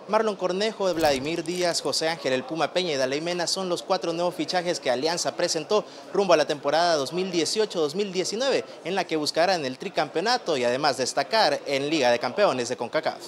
Marlon Cornejo, Vladimir Díaz, José Ángel El Puma Peña y Daley Mena son los 4 nuevos fichajes que Alianza presentó rumbo a la temporada 2018-2019, en la que buscarán el tricampeonato y además destacar en Liga de Campeones de CONCACAF.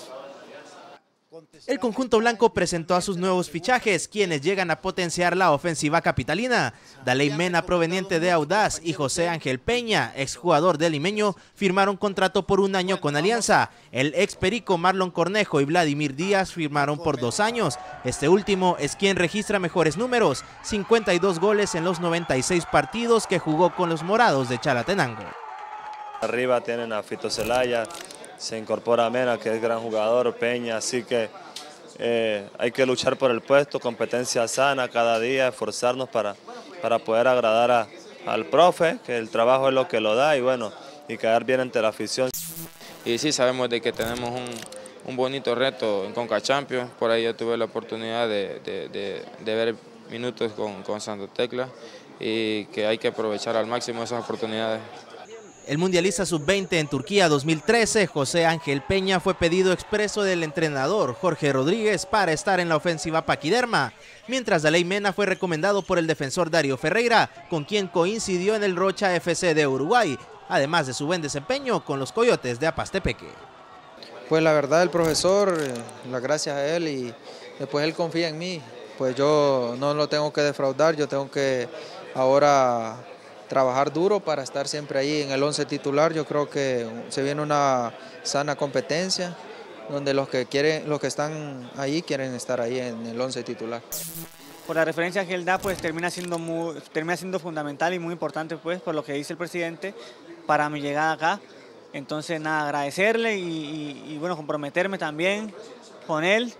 El conjunto blanco presentó a sus nuevos fichajes, quienes llegan a potenciar la ofensiva capitalina. Daley Mena, proveniente de Audaz, y José Ángel Peña, exjugador del Limeño, firmaron contrato por 1 año con Alianza. El ex perico Marlon Cornejo y Vladimir Díaz firmaron por 2 años. Este último es quien registra mejores números, 52 goles en los 96 partidos que jugó con los morados de Chalatenango. Arriba tienen a Fito Zelaya. Se incorpora Mena, que es gran jugador, Peña, así que hay que luchar por el puesto, competencia sana cada día, esforzarnos para poder agradar al profe, que el trabajo es lo que lo da y bueno, y quedar bien ante la afición. Y sí, sabemos de que tenemos un bonito reto en Conca Champions, por ahí yo tuve la oportunidad de ver minutos con Santa Tecla y que hay que aprovechar al máximo esas oportunidades. El mundialista sub-20 en Turquía 2013, José Ángel Peña, fue pedido expreso del entrenador Jorge Rodríguez para estar en la ofensiva paquiderma, mientras Daley Mena fue recomendado por el defensor Dario Ferreira, con quien coincidió en el Rocha FC de Uruguay, además de su buen desempeño con los Coyotes de Apastepeque. Pues la verdad el profesor, las gracias a él y después él confía en mí, pues yo no lo tengo que defraudar, yo tengo que ahora trabajar duro para estar siempre ahí en el 11 titular. Yo creo que se viene una sana competencia donde los que están ahí quieren estar ahí en el 11 titular. Por la referencia que él da, pues termina siendo fundamental y muy importante, pues, por lo que dice el presidente, para mi llegada acá. Entonces, nada, agradecerle y bueno, comprometerme también con él,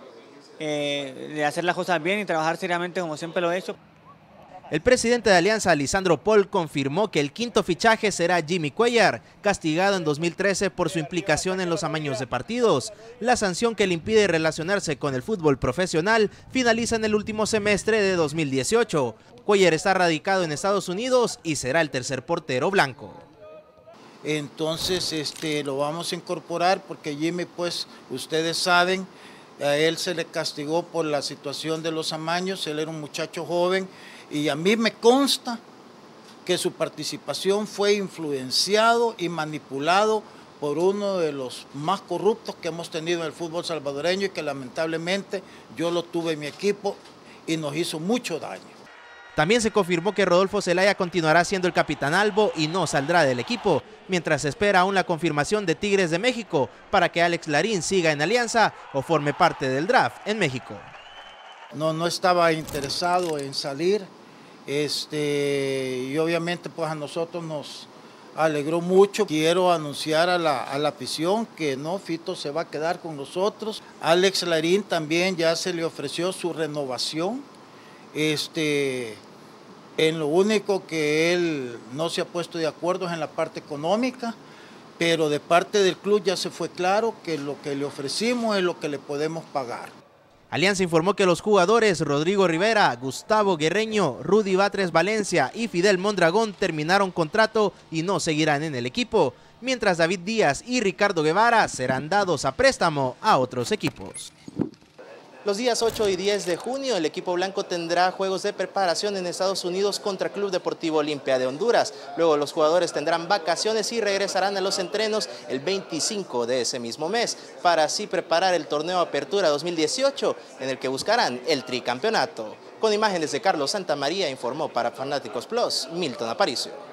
de hacer las cosas bien y trabajar seriamente como siempre lo he hecho. El presidente de Alianza, Lisandro Paul, confirmó que el 5.º fichaje será Jimmy Cuellar, castigado en 2013 por su implicación en los amaños de partidos. La sanción que le impide relacionarse con el fútbol profesional finaliza en el último semestre de 2018. Cuellar está radicado en Estados Unidos y será el tercer portero blanco. Entonces lo vamos a incorporar porque Jimmy, pues ustedes saben, a él se le castigó por la situación de los amaños. Él era un muchacho joven y a mí me consta que su participación fue influenciado y manipulado por uno de los más corruptos que hemos tenido en el fútbol salvadoreño y que lamentablemente yo lo tuve en mi equipo y nos hizo mucho daño. También se confirmó que Rodolfo Zelaya continuará siendo el capitán albo y no saldrá del equipo, mientras se espera aún la confirmación de Tigres de México para que Alex Larín siga en Alianza o forme parte del draft en México. No estaba interesado en salir, y obviamente pues a nosotros nos alegró mucho. Quiero anunciar a la afición que no, Fito se va a quedar con nosotros. Alex Larín también ya se le ofreció su renovación. En lo único que él no se ha puesto de acuerdo es en la parte económica, pero de parte del club ya se fue claro que lo que le ofrecimos es lo que le podemos pagar. Alianza informó que los jugadores Rodrigo Rivera, Gustavo Guerreño, Rudy Batres Valencia y Fidel Mondragón terminaron contrato y no seguirán en el equipo, mientras David Díaz y Ricardo Guevara serán dados a préstamo a otros equipos. Los días 8 y 10 de junio, el equipo blanco tendrá juegos de preparación en Estados Unidos contra Club Deportivo Olimpia de Honduras. Luego los jugadores tendrán vacaciones y regresarán a los entrenos el 25 de ese mismo mes, para así preparar el torneo Apertura 2018, en el que buscarán el tricampeonato. Con imágenes de Carlos Santamaría, informó para Fanáticos Plus, Milton Aparicio.